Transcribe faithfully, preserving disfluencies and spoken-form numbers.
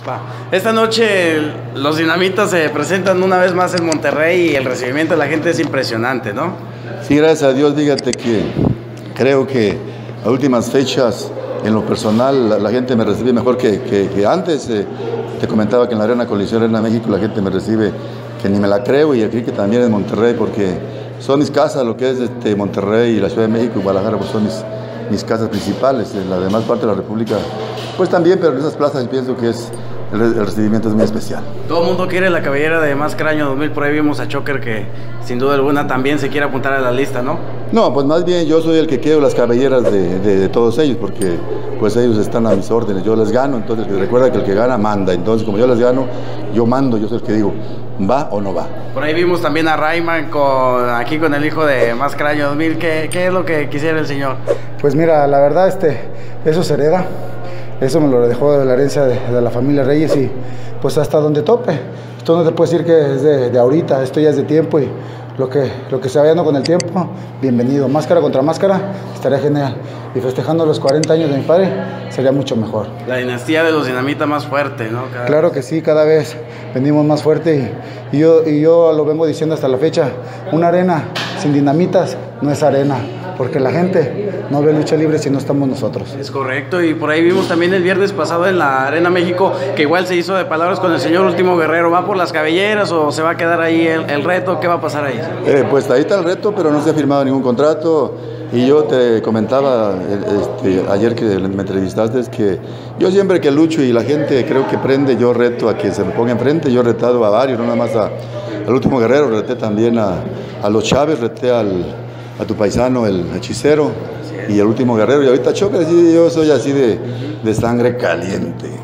Va. Esta noche los Dinamitas se presentan una vez más en Monterrey y el recibimiento de la gente es impresionante, ¿no? Sí, gracias a Dios. Fíjate que creo que a últimas fechas, en lo personal, la, la gente me recibe mejor que, que, que antes. Eh, te comentaba que en la Arena Coliseo Arena México la gente me recibe que ni me la creo, y aquí que también en Monterrey, porque son mis casas, lo que es este, Monterrey y la Ciudad de México y Guadalajara, pues son mis, mis casas principales. En la demás parte de la República, pues también, pero en esas plazas pienso que es el, el recibimiento es muy especial. Todo el mundo quiere la cabellera de Máscara Año dos mil, por ahí vimos a Choker que sin duda alguna también se quiere apuntar a la lista, ¿no? No, pues más bien yo soy el que quiero las cabelleras de, de, de todos ellos, porque pues ellos están a mis órdenes, yo les gano, entonces recuerda que el que gana manda, entonces como yo les gano, yo mando, yo soy el que digo, ¿va o no va? Por ahí vimos también a Rayman con, aquí con el hijo de Máscara Año dos mil, ¿qué, qué es lo que quisiera el señor? Pues mira, la verdad, este, eso se hereda, eso me lo dejó de la herencia de, de la familia Reyes, y pues hasta donde tope. Esto no te puedo decir que es de, de ahorita, esto ya es de tiempo, y lo que, lo que se vaya dando con el tiempo, bienvenido. Máscara contra máscara, estaría genial. Y festejando los cuarenta años de mi padre, sería mucho mejor. La dinastía de los Dinamita más fuerte, ¿no? Cada claro que sí, cada vez venimos más fuerte, y, y, yo, y yo lo vengo diciendo hasta la fecha, una arena sin dinamitas no es arena, porque la gente no ve lucha libre si no estamos nosotros. Es correcto, y por ahí vimos también el viernes pasado en la Arena México que igual se hizo de palabras con el señor Último Guerrero. ¿Va por las cabelleras o se va a quedar ahí el, el reto? ¿Qué va a pasar ahí? Eh, pues ahí está el reto, pero no se ha firmado ningún contrato. Y yo te comentaba este, ayer que me entrevistaste, es que yo siempre que lucho y la gente creo que prende, yo reto a que se me ponga enfrente. Yo he retado a varios, no nada más a, al Último Guerrero, reté también a, a los Chávez, reté al, a tu paisano, el Hechicero, y el Último Guerrero, y ahorita Choker. Yo soy así de, de sangre caliente.